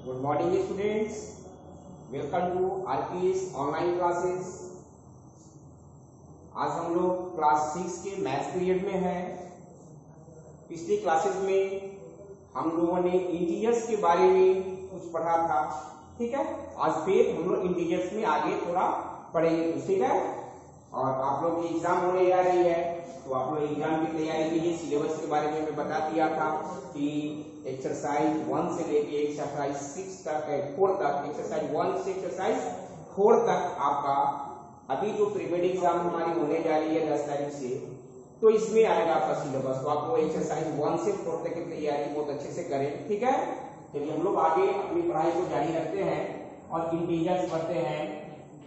Good morning students, welcome to RPS online classes. आज हम लोग क्लास 6 के मैथ्स पीरियड में हैं। पिछली क्लासेस में हम लोगों ने इंटीजर्स के बारे में कुछ पढ़ा था, ठीक है। आज फिर हम लोग इंटीजर्स में आगे थोड़ा पढ़ेंगे, ठीक है। और आप लोग की एग्जाम होने जा रही है, तो आप लोग एग्जाम की तैयारी कीजिए। सिलेबस के बारे में मैं बता दिया था कि एक्सरसाइज 1 से लेके एक्सरसाइज 6 तक, 4 तक, एक्सरसाइज 1 से एक्सरसाइज 4 तक आपका अभी जो प्रीमेड एग्जाम हमारी होने जा रही है 10 तारीख से, तो इसमें आएगा आपका सिलेबस। तो आप लोग एक्सरसाइज 1 से 4 तक की तैयारी बहुत अच्छे से करें, ठीक है। चलिए हम लोग आगे अपनी पढ़ाई को जारी रखते हैं और इंटीजर्स पढ़ते हैं।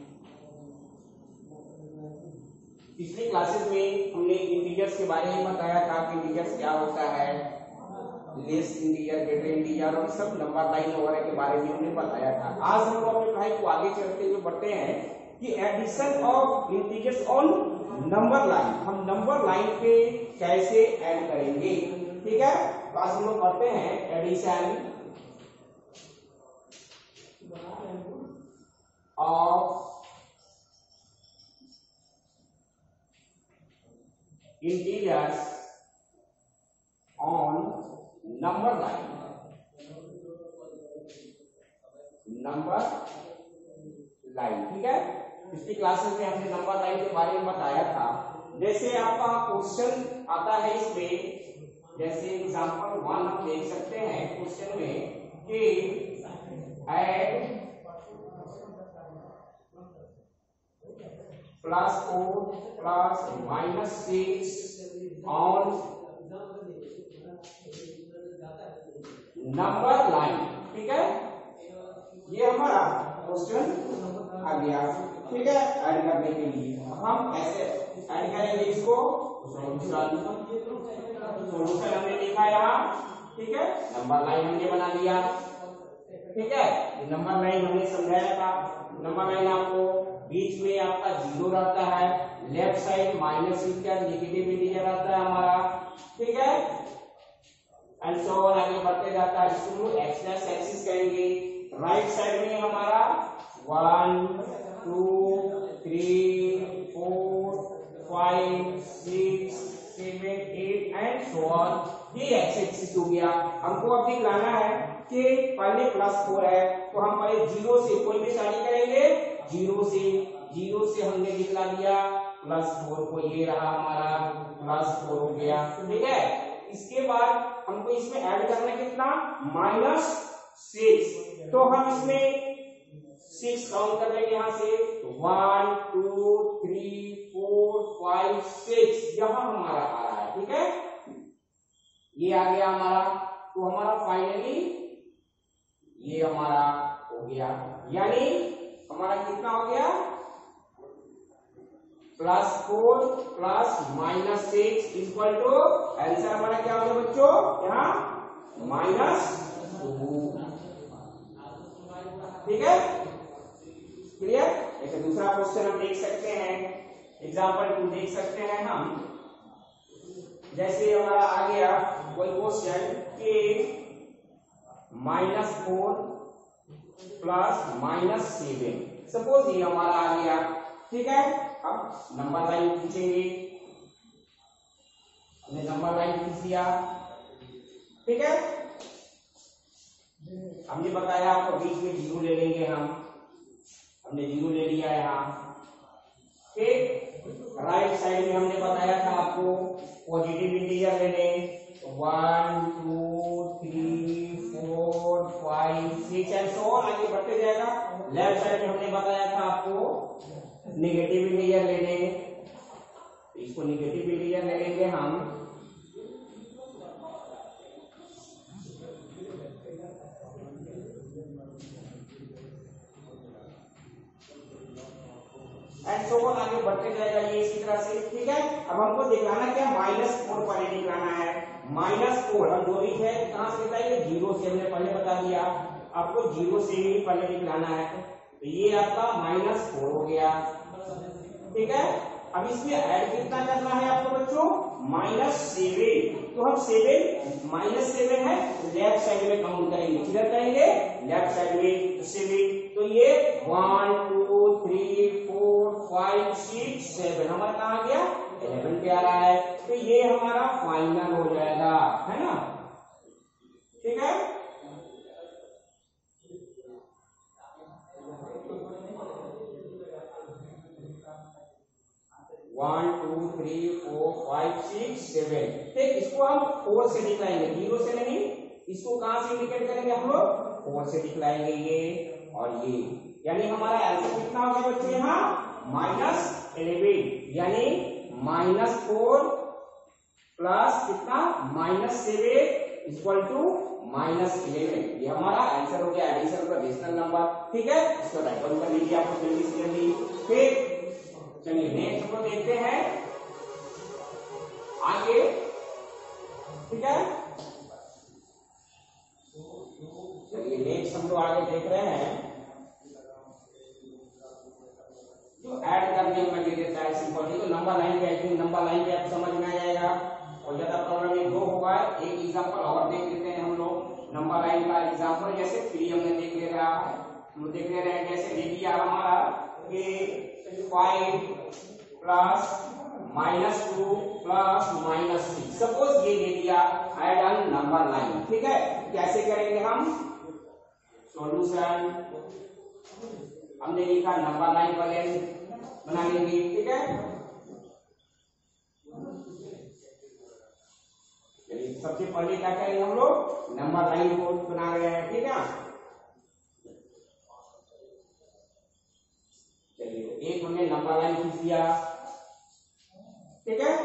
पिछली क्लासेस में हमने इंटीजर्स के बारे में बताया था कि इंटीजर्स क्या होता है, लेस इंटीजर, ग्रेटर इंटीजर और सब नंबर लाइन वगैरह के बारे में हमने बताया था। आज हम लोग अपनी पढ़ाई को आगे चलते हुए बढ़ते हैं कि addition of integers on number line, हम नंबर लाइन पे कैसे ऐड करेंगे, ठीक है। तो आज हम लोग पढ़ते हैं addition of integers on number line, number line, ठीक है। पिछली क्लासेस में हमने नंबर लाइन के बारे में बताया था। जैसे आपका क्वेश्चन आता है इसमें, जैसे एग्जांपल 1 हम देख सकते हैं क्वेश्चन में कि ऐड +4 + -6 ऑन नंबर लाइन, ठीक है। ये हमारा क्वेश्चन आ गया, ठीक है, ऐड करने के लिए। हम ऐसे ऐड करेंगे इसको, सोल्यूशन हमने लिखा यहाँ, ठीक है। नंबर लाइन हमने बना दिया, ठीक है। नंबर लाइन हमने समझाया था। नंबर लाइन आपको बीच में आपका 0 रहता है, left side minus integer, negative integer रहता है हमारा, ठीक है। एंड सो ऑन आगे बढ़ते जाता है। इसको एक्स एक्सिस कहेंगे। राइट साइड में हमारा 1 2 3 4 5 6 7 8 एंड सो ऑन। ये एक्स एक्सिस हो गया। हमको अब दिखलाना है कि पहले +4 है, तो हम पहले 0 से कोई भी स्टार्टिंग करेंगे। 0 से हमने दिखला दिया +4 को, ये रहा हमारा +4 हो गया, ठीक है। इसके बाद हमको इसमें ऐड करना कितना, -6। तो हम इसमें 6 काउंट कर लेंगे यहाँ से, 1 2 3 4 5 6 यहाँ हमारा आ रहा है, ठीक है। ये आ गया हमारा। तो हमारा फाइनली ये हमारा हो गया, यानी हमारा कितना हो गया, +4 + -6 इक्वल टू आंसर हमारा क्या हो गया बच्चों, यहाँ -2, ठीक है, क्लियर। ऐसे दूसरा क्वेश्चन हम देख सकते हैं, एग्जांपल 2 देख सकते हैं हम। जैसे हमारा आ गया कोई क्वेश्चन कि -4 + -7, सपोज ये हमारा आ गया, ठीक है। अब नंबर लाइन खींचेंगे, हमने नंबर लाइन खींच दिया, ठीक है। हमने बताया आपको बीच में 0 ले लेंगे हमने 0 ले लिया यहाँ, ठीक। राइट साइड में हमने बताया था आपको पॉजिटिव इंटीजर लेने, 1 2 3 4 5 6 एंड सो ऑन आगे बढ़ते जाएगा। लेफ्ट साइड में हमने बताया था आपको नेगेटिव इंटीजर लेने, इसको नेगेटिव इंटीजर ले लेंगे हम। एंड सो ऑन आगे बढ़ते जाएगा ये इसी तरह से, ठीक है। अब हमको दिखाना क्या, -4 पहले दिखाना है। -4 हम जो भी है कहां से बताइए, 0 से, हमने पहले बता दिया आपको 0 से ही पहले दिखाना है। तो ये आपका -4 हो गया, ठीक है। अब इसमें ऐड कितना करना है आपको बच्चों, -7। तो हम 7 -7 है लेफ्ट साइड में काउंट करेंगे, किधर करेंगे, लेफ्ट साइड में। तो 7, तो ये 1 2 3 4 5 6 7 हमारा कहाँ गया, 11 पे आ रहा है। तो ये हमारा फाइनल हो जाएगा, है ना, ठीक है। 1 2 3 4 5 6 7, ठीक। इसको हम 4 से दिखलाएंगे, 0 से नहीं। इसको कहां से इंडिकेट करेंगे हम लोग, 4 से दिखलाएंगे ये और ये। यानी हमारा आंसर कितना हो गया बच्चों यहाँ, -11, यानी -4 प्लस कितना, -7 इक्वल टू -11। ये हमारा आंसर हो गया, एडिशन का रेशनल नंबर, ठीक है। इसको राइट डाउन कर लीजिए आप जल्दी से जल्दी। फिर चलिए नेक्स्ट को देखते हैं आगे, ठीक है। चलिए नेक्स्ट हम लोग आगे देख रहे हैं, जो ऐड करने में दे देता है सिंपल। तो नंबर लाइन पे, आई थिंक नंबर लाइन पे आप समझ में आ जाएगा। और ज्यादा प्रॉब्लम ये 2 होगा। एक एग्जांपल और देख लेते हैं हम लोग नंबर लाइन का एग्जांपल। जैसे 3 हमने देख ले रहा है, हम देख ले रहे हैं, जैसे दे दिया हमारा कि 5 प्लस -2 प्लस -3, सपोज ये दे दिया ऐड ऑन नंबर लाइन, ठीक है। कैसे करेंगे हम, सॉल्यूशन हमने लिखा नंबर लाइन वाले बना लेंगे, ठीक है। चलिए सबसे पहले क्या करेंगे हम लोग, नंबर लाइन को बना रहे हैं, ठीक है। चलिए एक हमने नंबर लाइन खींच दिया, ठीक है।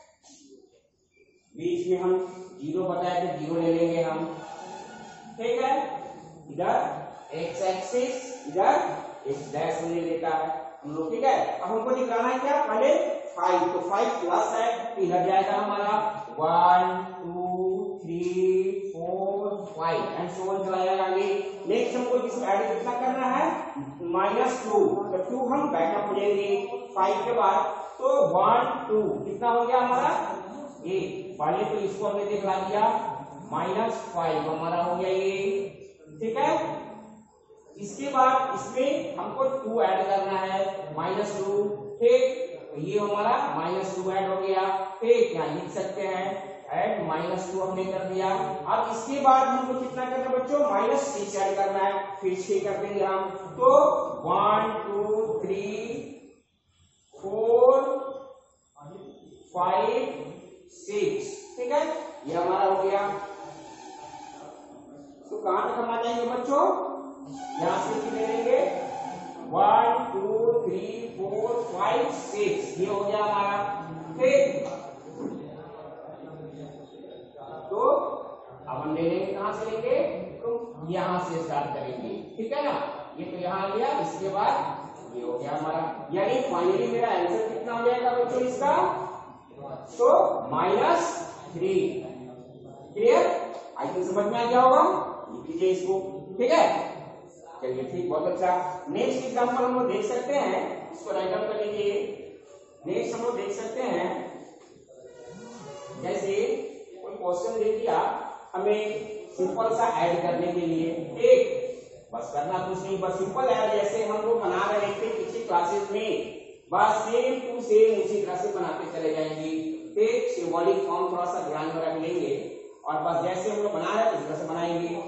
बीच में हम 0 बताया तो 0 ले लेंगे हम, ठीक है। इधर x एक्सिस, इधर x डैश ले लेता है हम लोग, ठीक है। अब हमको निकालना है क्या, पहले 5, तो 5 प्लस है तो इधर जाएगा हमारा 1 2 3 4 5 एंड सो ऑन चला जाएगा आगे। नेक्स्ट हमको इसको ऐड कितना करना है, -2, तो 2 हम बैकअप लेंगे 5 के बाद, तो 1 2 कितना हो गया हमारा 8। पहले तो इसको हमने दिखला दिया, -5 हमारा हो गया ये, ठीक है। इसके बाद इसमें हमको 2 ऐड करना है, -2, ठीक। ये हमारा -2 ऐड हो गया, ठीक। यहाँ लिख सकते हैं ऐड -2 हमने कर दिया। अब इसके बाद हमको कितना करना है बच्चों, -6 ऐड करना है, फिर 6 कर देंगे हम। तो 1 2 3 4 5 6, ठीक है। ये हमारा हो गया। तो कहां तक हम आ जाएंगे बच्चों, यहां से कितने लेंगे, 1 2 3 4 5 6, ये हो गया हमारा, ठीक। तो अब हम ले लेंगे, कहां से लेंगे, तो यहां से स्टार्ट करेंगे, ठीक है ना। ये तो यहां आ गया, इसके बाद ये हो गया हमारा, यानी फाइनली मेरा आंसर कितना हो जाएगा बच्चों इसका, तो -3। क्लियर, आई थिंक समझ में आ गया होगा, लिख लीजिए इसको, ठीक है। चलिए ठीक, बहुत अच्छा। नेक्स्ट एग्जांपल हम लोग देख सकते हैं, इसको राइट डाउन कर लीजिए। नेक्स्ट हम लोग देख सकते हैं, जैसे कोई क्वेश्चन दे दिया हमें सिंपल सा ऐड करने के लिए, एक बस करना कुछ नहीं, बस सिंपल ऐड जैसे हम लोग बना रहे थे पिछली क्लासेस में, बस सेम टू सेम उसी तरह से बनाते चले जाएंगे। एक सिंबॉलिक फॉर्म थोड़ा सा ध्यान में रख लेंगे और बस जैसे हम लोग बना रहे हैं उस तरह से बनाएंगे।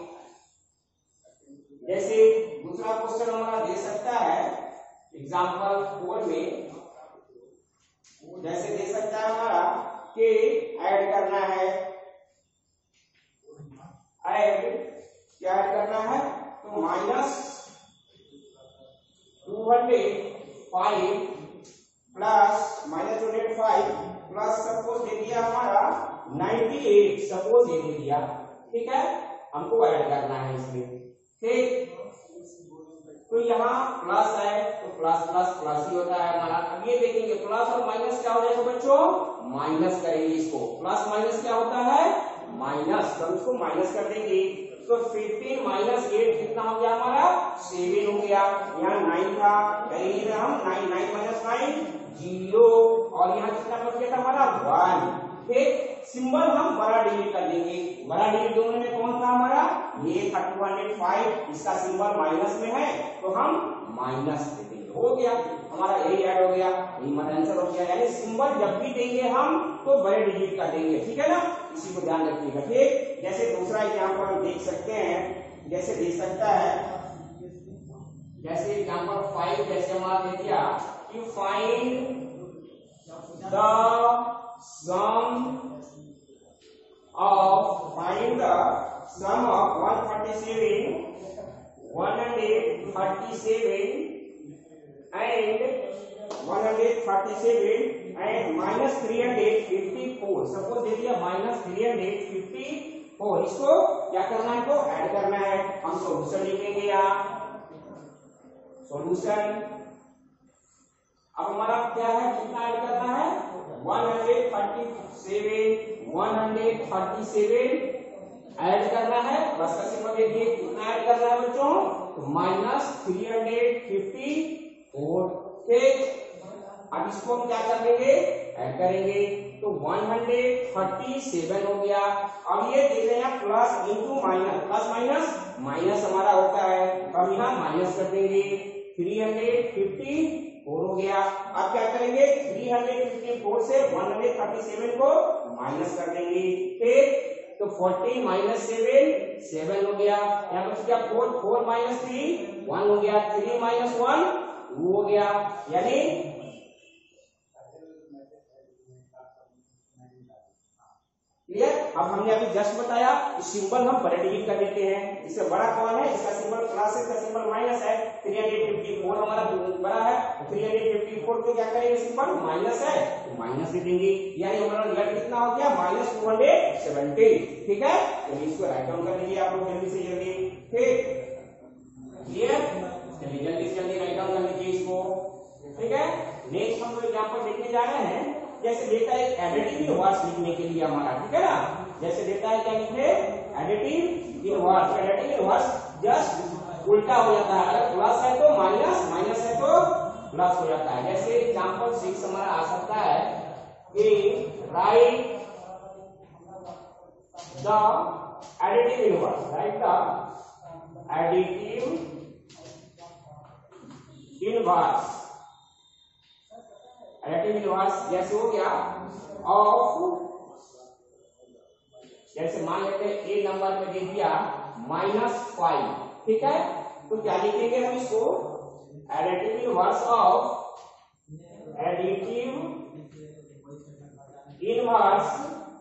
जैसे दूसरा क्वेश्चन हमारा दे सकता है एग्जांपल 4 में, जैसे दे सकता है हमारा कि ऐड करना है, ऐड क्या ऐड करना है, तो -205 प्लस -205 प्लस सपोज दे दिया हमारा 98, सपोज ये दे दिया, ठीक है। हमको ऐड करना है इसमें, ठीक। तो यहाँ प्लस है तो प्लस प्लस प्लस ही होता है हमारा। अब ये देखेंगे प्लस और माइनस क्या हो जाएगा बच्चों, माइनस करेंगे इसको, प्लस माइनस क्या होता है, माइनस, तो इसको माइनस कर देंगे। तो 15 - 8 कितना हो गया हमारा, 7 हो गया। यहाँ 9 था, हम 9 - 9 0 और यहाँ कितना बच गया था हमारा 1। ठीक, सिंबल हम बड़ा डिलीट कर देंगे। बड़ा डिलीट दोनों में कौन था हमारा, ये था 205, इसका सिंबल माइनस में है तो हम माइनस दे देंगे। हो गया हमारा, यही ऐड हो गया, यही हमारा आंसर हो गया। यानी सिंबल जब भी देंगे हम तो बड़े डिलीट कर देंगे, ठीक है ना, इसी को ध्यान रखिएगा। ठीक, जैसे दूसरा एग्जाम्पल हम देख सकते हैं, जैसे दे सकता है, जैसे एग्जाम्पल 5 जैसे हमारा दे दिया कि find the sum of 137, 137 and 137 and minus 354। Suppose दे दिया माइनस 354, इसको क्या करना है, तो ऐड करना है। हम सॉल्यूशन लिखेंगे यहाँ, सॉल्यूशन। अब हमारा क्या है, कितना ऐड करना है, 137 ऐड करना है, प्लस का सिंबल देखिए, कितना ऐड करना है बच्चों, तो माइनस 354। ठीक, अब इसको हम क्या कर लेंगे, ऐड करेंगे, तो 137 हो गया। अब ये दे रहे हैं plus into minus, plus minus minus हमारा होता है, अब यहाँ माइनस कर देंगे, 354 हो गया। अब क्या करेंगे, 354 से 137 को माइनस कर देंगे। ठीक, तो 40 माइनस 7 7 हो गया, यहाँ पर क्या 4 माइनस 3 1 हो गया, 3 माइनस 1 2 हो गया। यानी क्लियर। अब हमने अभी जस्ट बताया सिंबल हम बड़े डिलीट कर देते हैं। इससे बड़ा कौन है, इसका सिंबल प्लस है, इसका सिंबल माइनस है। 354 हमारा बड़ा है, 354 को क्या करेंगे, सिंबल माइनस है तो माइनस दे देंगे। यानी हमारा रिजल्ट कितना हो गया, माइनस 270। ठीक है, चलिए इसको राइट डाउन कर लीजिए आप लोग जल्दी से जल्दी। ठीक, क्लियर, चलिए जल्दी से जल्दी राइट डाउन कर लीजिए इसको। ठीक है, नेक्स्ट हम लोग एग्जांपल देखने जा रहे हैं। जैसे देता है एडिटिव इनवर्स लिखने के लिए हमारा, ठीक है ना, जैसे देता है क्या लिखे, additive inverse. Additive inverse just उल्टा हो जाता है, अगर प्लस है तो माइनस, माइनस है तो प्लस हो जाता है। जैसे एग्जांपल 6 हमारा आ सकता है कि right the additive inverse, right the additive inverse. Additive inverse जैसे हो गया ऑफ, जैसे मान लेते हैं ए नंबर में दे दिया -5, ठीक है, तो क्या लिखेंगे हम इसको, additive inverse of, additive inverse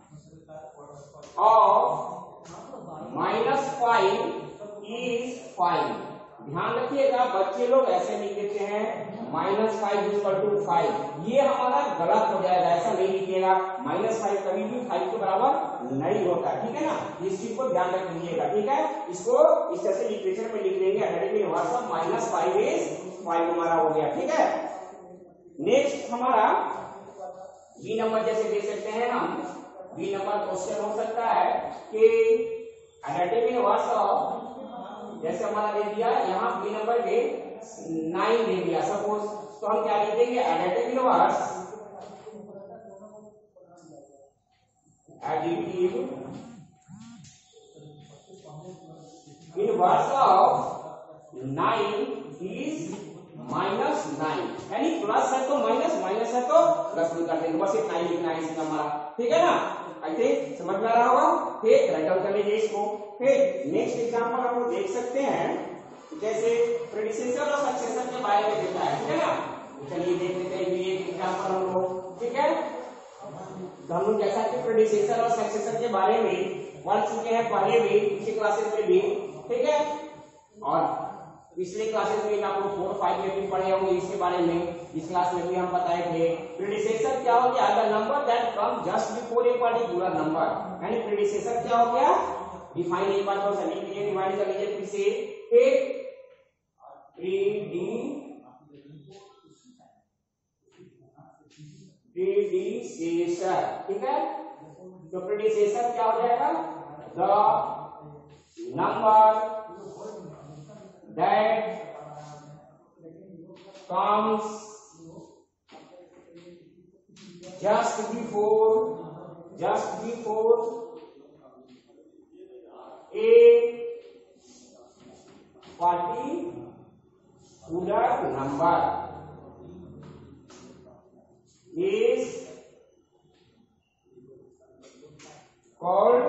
of -5 is 5। ध्यान रखिएगा बच्चे लोग ऐसे लिख देते हैं -5 = 5, ये हमारा गलत हो जाएगा, ऐसा नहीं लिखिएगा। -5 कभी भी 5 के बराबर नहीं होता, ठीक है ना, इस चीज को ध्यान रख लीजिएगा। ठीक है, इसको इस तरह से लिटरेचर में लिख देंगे, एडिटिव इनवर्स ऑफ -5 इज 5 हमारा हो गया। ठीक है, नेक्स्ट हमारा बी नंबर जैसे दे सकते हैं हम, बी नंबर क्वेश्चन हो सकता है कि एडिटिव इनवर्स ऑफ, जैसे हमारा दे दिया यहाँ बी नंबर के 9 दे दिया सपोज, तो हम क्या लिख देंगे, additive inverse, additive inverse of 9 is -9। यानी प्लस है तो माइनस, माइनस है तो प्लस नहीं कर देंगे, बस इतना ही लिखना है इसका हमारा। ठीक है ना, आई थिंक समझ में आ रहा होगा। ठीक, राइट डाउन कर लीजिए इसको। ठीक, नेक्स्ट एग्जांपल हम लोग देख सकते हैं, जैसे प्रेडिसेसर और सक्सेसर के बारे में देता है, ठीक है ना, तो चलिए देख लेते हैं ये एग्जांपल हम लोग। ठीक है, तो हम लोग जैसा कि प्रेडिसेसर और सक्सेसर के बारे में पढ़ चुके हैं पहले भी, पिछले क्लासेस में भी, ठीक है, और पिछले क्लासेस में आप लोग 4, 5 में भी पढ़े होंगे इसके बारे में, इस क्लास में भी हम बताए थे। प्रेडिसेसर क्या हो गया, the number that come just before a particular number. यानी प्रेडिसेसर क्या हो गया, डिफाइन एक बार थोड़ा सा लिख लीजिए, डिवाइड कर लीजिए फिर से, एक प्रेडिसेसर, ठीक है, तो प्रेडिसेसर क्या हो जाएगा, the number that comes just before a particular number is called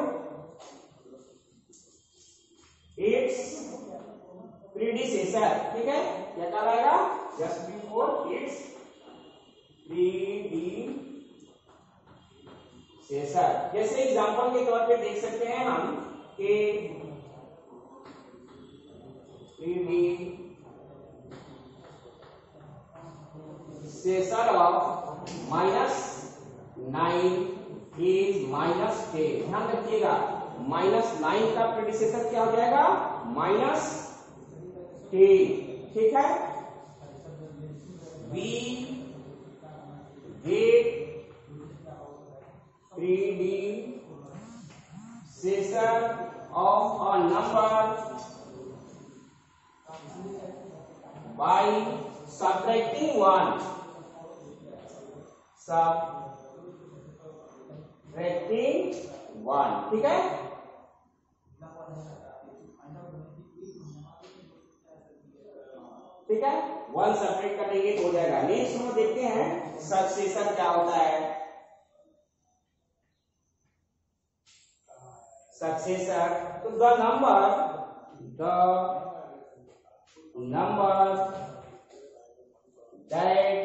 its predecessor। ठीक है, क्या कहलाएगा? just before its predecessor। जैसे एग्जांपल के तौर पे देख सकते हैं हम कि predecessor of -9 is -10। ध्यान रखिएगा, -9 का प्रेडिसेसर क्या हो जाएगा? -10। ठीक है, we get predecessor of a number by subtracting 1। ठीक है, ठीक है, 1 सब्ट्रैक्ट करेंगे तो हो जाएगा। नेक्स्ट हम देखते हैं सक्सेसर क्या होता है। सक्सेसर, तो the number that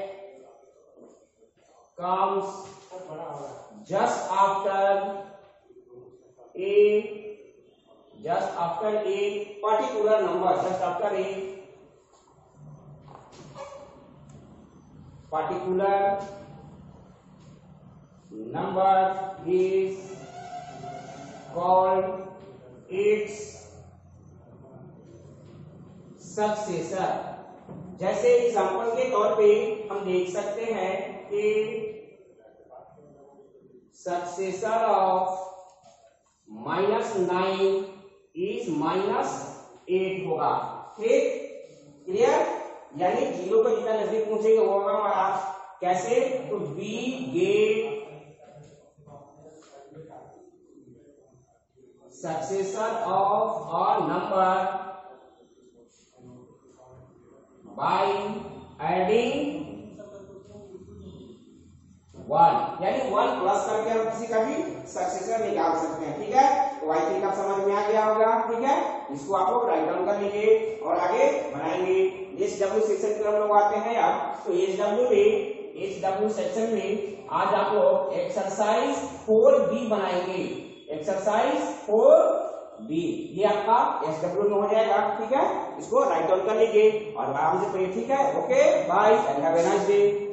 comes just after a particular number, just after a particular number is called its successor। जैसे एग्जांपल के तौर पे हम देख सकते हैं कि सक्सेसर ऑफ -9 इज -8 होगा। ठीक, क्लियर? यानी 0 को जितना नजदीक पहुंचेगा वो होगा हमारा। कैसे? तो we get successor of a number by adding 1, यानी 1 प्लस करके हम किसी का भी सक्सेसर निकाल सकते हैं। ठीक है, तो आई थिंक आप समझ में आ गया होगा। ठीक है, इसको आप लोग राइट डाउन कर लीजिए और आगे बढ़ाएंगे। एचडब्ल्यू सेक्शन पे हम लोग आते हैं अब। तो एचडब्ल्यू सेक्शन में आज आप लोग एक्सरसाइज 4B बनाएंगे। एक्सरसाइज 4B ये आपका एसडब्ल्यू में हो जाएगा। ठीक है, इसको राइट डाउन कर लीजिए और आराम से पढ़िए। ठीक है, okay, bye and have a nice day.